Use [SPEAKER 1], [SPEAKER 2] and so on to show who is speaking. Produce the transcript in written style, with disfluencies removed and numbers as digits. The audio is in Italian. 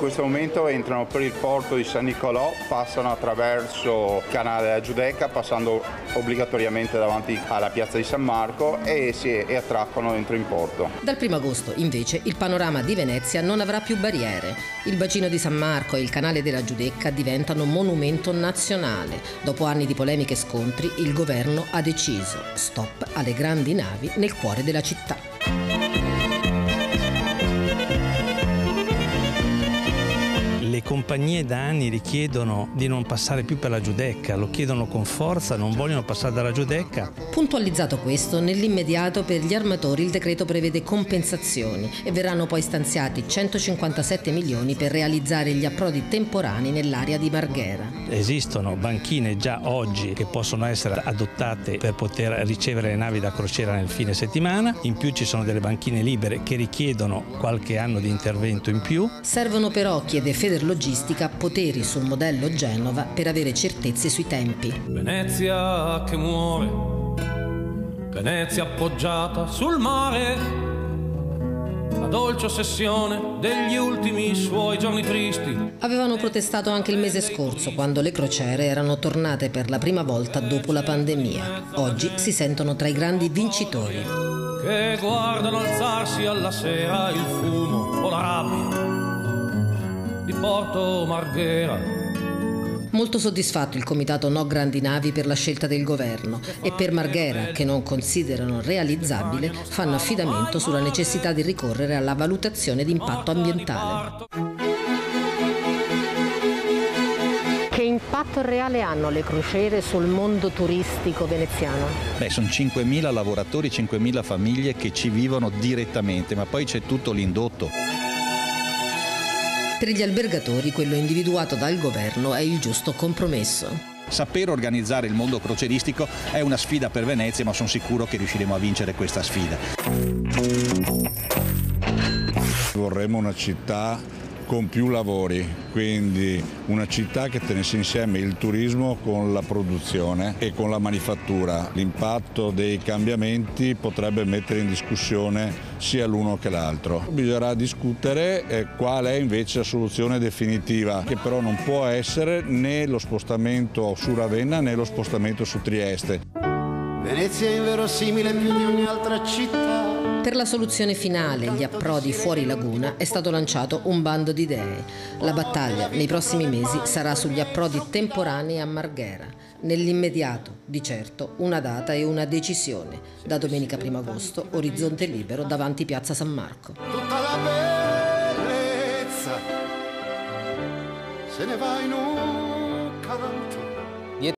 [SPEAKER 1] questo momento entrano per il porto di San Nicolò, passano attraverso il canale della Giudecca, passando obbligatoriamente davanti alla piazza di San Marco e attraccano dentro in porto.
[SPEAKER 2] Dal 1 agosto, invece, il panorama di Venezia non avrà più barriere. Il bacino di San Marco e il canale della Giudecca diventano monumento nazionale. Dopo anni di polemiche e scontri, il governo ha deciso: stop alle grandi navi nel cuore della città.
[SPEAKER 3] Le compagnie da anni richiedono di non passare più per la Giudecca, lo chiedono con forza, non vogliono passare dalla Giudecca.
[SPEAKER 2] Puntualizzato questo, nell'immediato per gli armatori il decreto prevede compensazioni e verranno poi stanziati 157 milioni per realizzare gli approdi temporanei nell'area di Marghera.
[SPEAKER 3] Esistono banchine già oggi che possono essere adottate per poter ricevere le navi da crociera nel fine settimana, in più ci sono delle banchine libere che richiedono qualche anno di intervento in più.
[SPEAKER 2] Servono però, chiede Federlogistica, poteri sul modello Genova per avere certezze sui tempi.
[SPEAKER 4] Venezia che muore, Venezia appoggiata sul mare, la dolce ossessione degli ultimi suoi giorni tristi.
[SPEAKER 2] Avevano protestato anche il mese scorso, quando le crociere erano tornate per la prima volta dopo la pandemia. Oggi si sentono tra i grandi vincitori.
[SPEAKER 4] Che guardano alzarsi alla sera il fumo o la rabbia di Porto Marghera.
[SPEAKER 2] Molto soddisfatto il comitato No Grandi Navi per la scelta del governo e per Marghera, che non considerano realizzabile, fanno affidamento sulla necessità di ricorrere alla valutazione di impatto ambientale. Che impatto reale hanno le crociere sul mondo turistico veneziano?
[SPEAKER 5] Sono 5.000 lavoratori, 5.000 famiglie che ci vivono direttamente, ma poi c'è tutto l'indotto.
[SPEAKER 2] Per gli albergatori quello individuato dal governo è il giusto compromesso.
[SPEAKER 5] Saper organizzare il mondo croceristico è una sfida per Venezia, ma sono sicuro che riusciremo a vincere questa sfida.
[SPEAKER 6] Vorremmo una città con più lavori, quindi una città che tenesse insieme il turismo con la produzione e con la manifattura. L'impatto dei cambiamenti potrebbe mettere in discussione sia l'uno che l'altro. Bisognerà discutere qual è invece la soluzione definitiva, che però non può essere né lo spostamento su Ravenna né lo spostamento su Trieste.
[SPEAKER 7] Venezia è inverosimile più di ogni altra città.
[SPEAKER 2] Per la soluzione finale, gli approdi fuori laguna, è stato lanciato un bando di idee. La battaglia nei prossimi mesi sarà sugli approdi temporanei a Marghera. Nell'immediato, di certo, una data e una decisione. Da domenica 1 agosto, orizzonte libero davanti Piazza San Marco.
[SPEAKER 7] Tutta la bellezza se ne va in un canto.